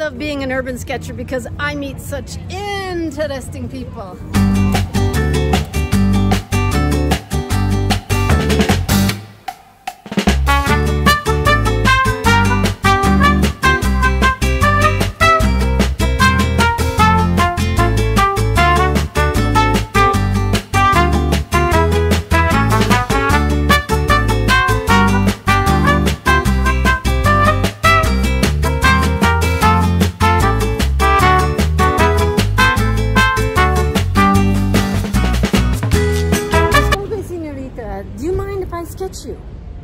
love being an urban sketcher because I meet such interesting people. Do you mind if I sketch you?